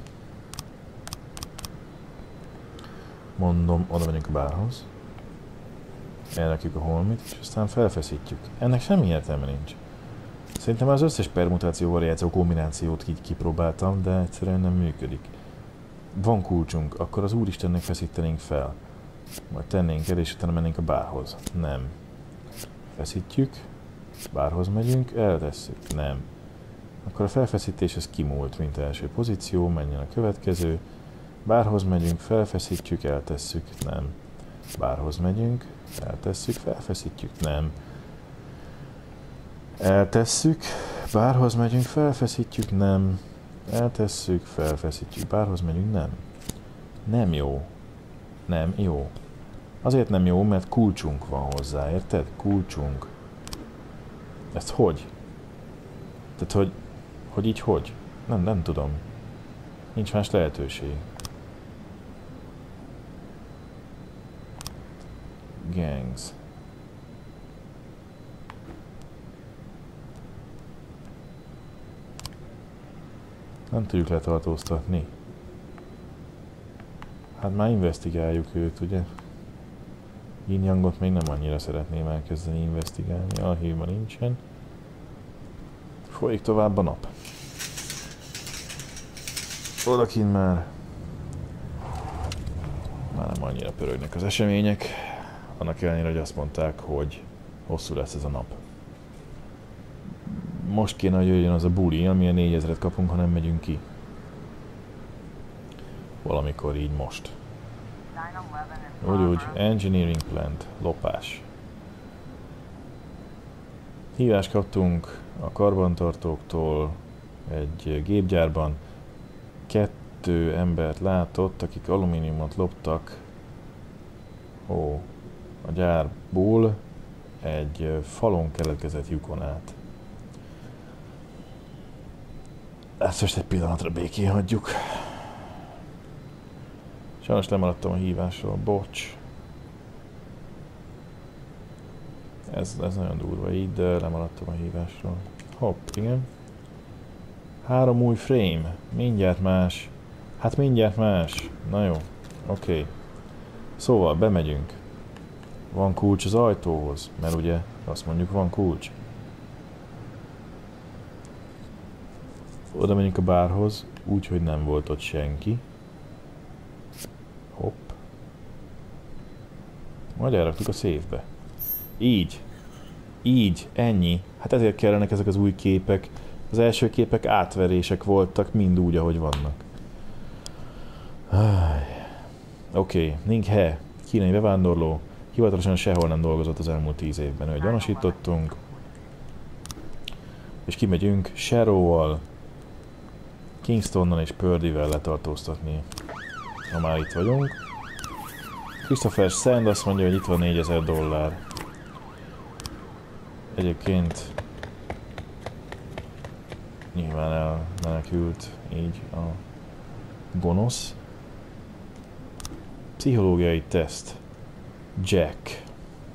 Mondom, oda menjünk a bárhoz. Elrakjuk a holmit, és aztán felfeszítjük. Ennek semmi értelme nincs. Szerintem az összes permutáció variáció kombinációt így kipróbáltam, de egyszerűen nem működik. Van kulcsunk, akkor az Úristennek feszítenénk fel. Majd tennénk el, és utána mennénk a bárhoz. Nem. Feszítjük, bárhoz megyünk, eltesszük. Nem. Akkor a felfeszítés ez kimúlt, mint első pozíció, menjen a következő. Bárhoz megyünk, felfeszítjük, eltesszük. Nem. Bárhoz megyünk, eltesszük, felfeszítjük. Nem. Eltesszük, bárhoz megyünk, felfeszítjük. Nem. Eltesszük, felfeszítjük. Bárhoz megyünk. Nem. Nem jó. Nem jó. Azért nem jó, mert kulcsunk van hozzá, érted? Kulcsunk. Ezt hogy? Tehát, hogy így hogy? Nem tudom. Nincs más lehetőség. Gangs. Nem tudjuk letartóztatni. Hát már investigáljuk őt, ugye? Yin-Yangot még nem annyira szeretném elkezdeni investigálni, archívban nincsen. Folyik tovább a nap. Odakint már nem annyira pörögnek az események, annak ellenére, hogy azt mondták, hogy hosszú lesz ez a nap. Most kéne, hogy jöjjön az a buli, amilyen 4000-et kapunk, ha nem megyünk ki. Valamikor így most. Úgy, engineering plant, lopás. Hívást kaptunk a karbantartóktól egy gépgyárban. 2 embert látott, akik alumíniumot loptak a gyárból, egy falon keletkezett lyukon át. Ezt most egy pillanatra békén hagyjuk. Sajnos lemaradtam a hívásról, bocs. Ez nagyon durva így, de lemaradtam a hívásról. Hopp, igen. 3 új frame. Mindjárt más. Hát mindjárt más. Na jó, oké. Szóval bemegyünk. Van kulcs az ajtóhoz, mert ugye azt mondjuk van kulcs. Oda megyünk a bárhoz, úgyhogy nem volt ott senki. Hopp. Majd elraktuk a széfbe. Így. Így, ennyi. Hát ezért kellenek ezek az új képek. Az első képek átverések voltak, mind úgy, ahogy vannak. Oké, Ning He, kínai bevándorló. Hivatalosan sehol nem dolgozott az elmúlt 10 évben, hogy gyanúsítottunk. És kimegyünk Sharrow-val, Kingstonnal és Purdyvel letartóztatni, ha már itt vagyunk. Christopher Sand azt mondja, hogy itt van $4000. Egyébként nyilván elmenekült így a gonosz. Pszichológiai teszt. Jack.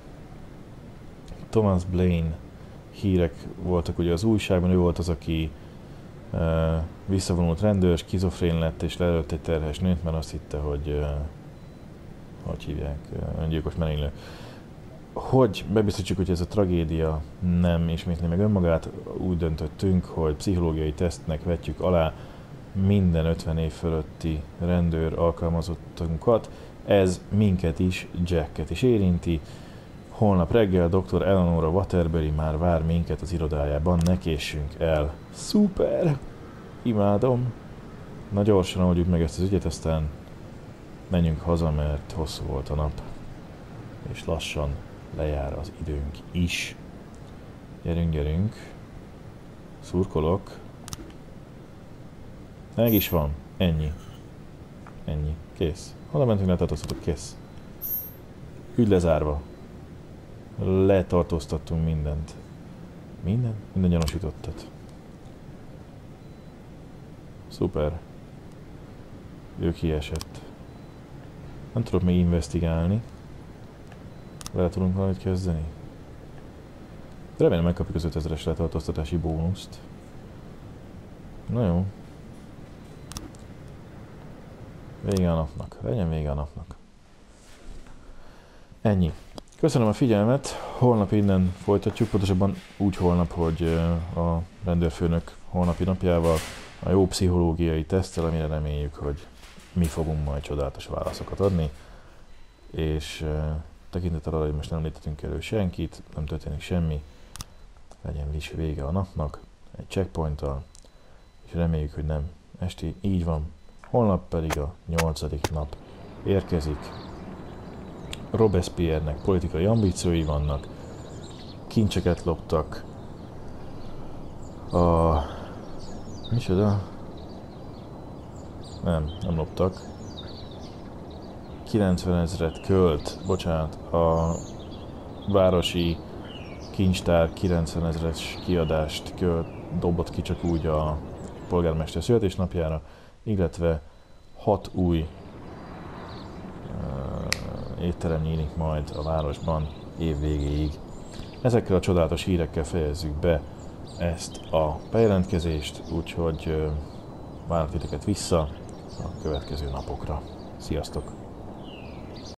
Thomas Blaine. Hírek voltak ugye az újságban, ő volt az, aki visszavonult rendőr, skizofrén lett és leölt egy terhes nőt, mert azt hitte, hogy hogy hívják, öngyilkos merénylő. Hogy bebiztosítjuk, hogy ez a tragédia nem ismétli meg önmagát, úgy döntöttünk, hogy pszichológiai tesztnek vetjük alá minden 50 év fölötti rendőr alkalmazottunkat. Ez minket is, Jacket is érinti. Holnap reggel dr. Eleanora Waterbury már vár minket az irodájában, ne késsünk el. Szuper! Imádom! Na gyorsan oldjuk meg ezt az ügyet, aztán menjünk haza, mert hosszú volt a nap. És lassan lejár az időnk is. Gyerünk, gyerünk. Szurkolok. Meg is van. Ennyi. Ennyi. Kész. Honnan mentünk, letartóztatok? Kész. Ügy lezárva. Letartóztattunk mindent. Minden? Minden gyanúsítottat. Szuper. Ő kiesett. Nem tudok még investigálni. Vele tudunk valamit kezdeni? De remélem megkapjuk az 5000-es letartóztatási bónuszt. Na jó. Vége a napnak. Legyen vége a napnak. Ennyi. Köszönöm a figyelmet. Holnap innen folytatjuk. Pontosabban úgy holnap, hogy a rendőrfőnök holnapi napjával a jó pszichológiai teszttel, amire reméljük, hogy mi fogunk majd csodálatos válaszokat adni. És tekintettel arra, hogy most nem léptetünk elő senkit, nem történik semmi, legyen is vége a napnak, egy checkpointtal, és reméljük, hogy nem esti, így van. Holnap pedig a 8. nap érkezik. Robespierre-nek politikai ambíciói vannak, kincseket loptak, micsoda? Nem loptak. 90 000-et költ, bocsánat, a városi kincstár 90 000-es kiadást dobott ki csak úgy a polgármester születésnapjára, illetve 6 új étterem nyílik majd a városban év végéig. Ezekkel a csodálatos hírekkel fejezzük be ezt a bejelentkezést, úgyhogy várok titeket vissza a következő napokra. Sziasztok!